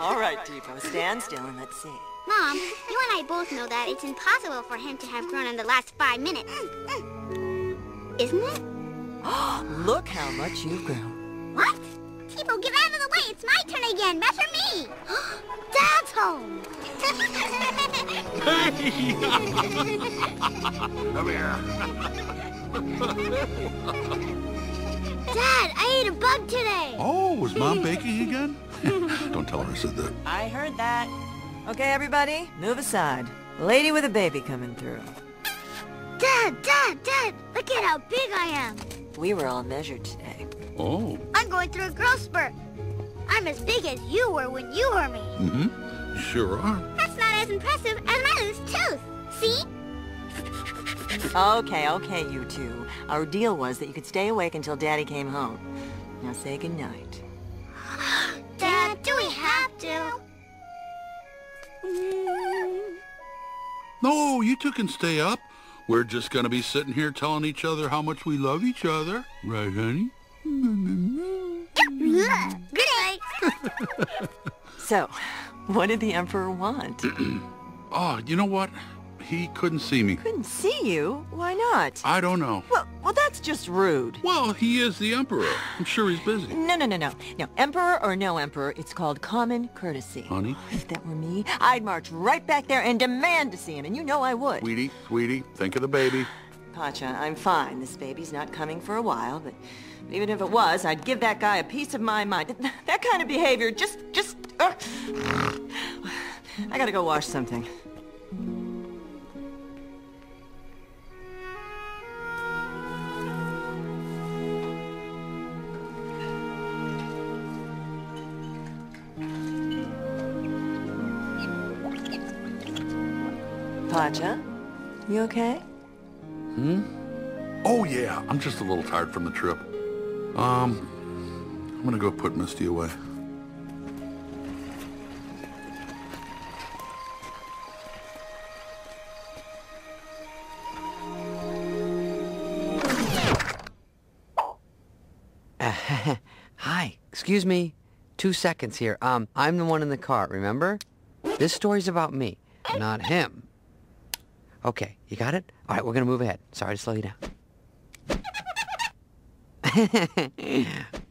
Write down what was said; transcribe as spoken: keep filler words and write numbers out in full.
All right, Tipo, stand still and let's see. Mom, you and I both know that it's impossible for him to have grown in the last five minutes. Isn't it? Look how much you've grown. What? Tipo, get out of the way. It's my turn again. Measure me. Dad's home. Come here. Dad, I ate a bug today. Oh, was Mom baking again? Don't tell her I said that. I heard that. Okay, everybody, move aside. Lady with a baby coming through. Dad, Dad, Dad, look at how big I am. We were all measured today. Oh. I'm going through a growth spurt. I'm as big as you were when you were me. Mm-hmm. You sure are. That's not as impressive as my loose tooth. See? Okay, okay, you two. Our deal was that you could stay awake until Daddy came home. Now say goodnight. Dad, do we have to? No, you two can stay up. We're just gonna be sitting here telling each other how much we love each other. Right, honey? Good night. So, what did the Emperor want? Oh, you know what? He couldn't see me. Couldn't see you? Why not? I don't know. Well, well, that's just rude. Well, he is the Emperor. I'm sure he's busy. No, no, no, no. No, Emperor or no Emperor, it's called common courtesy. Honey? If that were me, I'd march right back there and demand to see him, and you know I would. Sweetie, sweetie, think of the baby. Pacha, I'm fine. This baby's not coming for a while, but even if it was, I'd give that guy a piece of my mind. That kind of behavior, just, just... Uh, I gotta go wash something. Pacha, you okay? Hmm? Oh, yeah. I'm just a little tired from the trip. Um, I'm gonna go put Misty away. Uh, hi, excuse me. Two seconds here. Um, I'm the one in the car, remember? This story's about me, not him. Okay, you got it? All right, we're gonna move ahead. Sorry to slow you down.